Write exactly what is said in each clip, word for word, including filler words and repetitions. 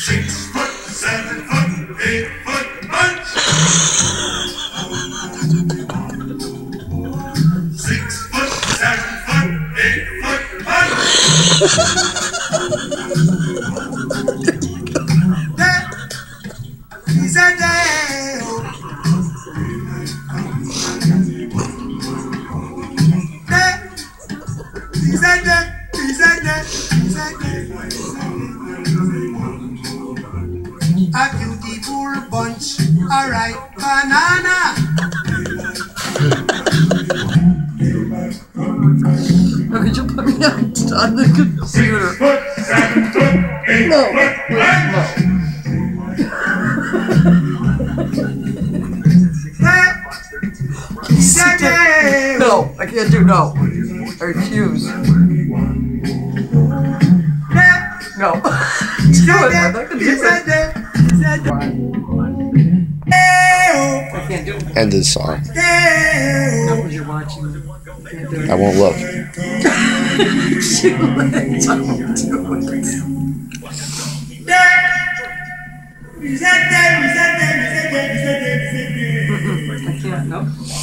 Six foot, seven foot, eight foot punch. Six foot, seven foot, eight foot punch. He's a day. He's a day. He's a day. He's a day. A beautiful bunch, alright, banana. How could you put me on, on the computer? No, no. No, I can't do no. I refuse. No. Do it, I'm not gonna do it. I can't do it. End of the song. Not when you're watching. Can't do it. I won't look. She let it. Don't do it. I can't, no.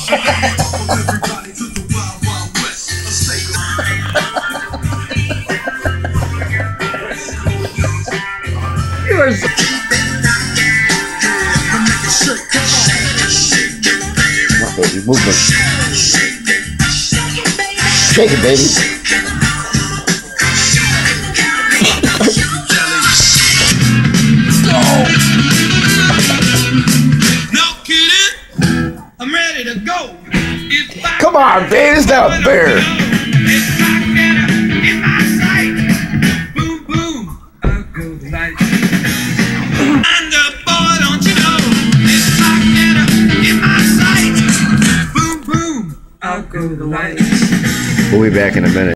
You are so... Come on, baby, movement. Shake it, baby. I'm ready to go. Come on, baby, it's not fair. Boom, boom, I'll go light. And the boy, don't you know? It's rocking up in my sight. Boom, boom, I'll go the light. We'll be back in a minute.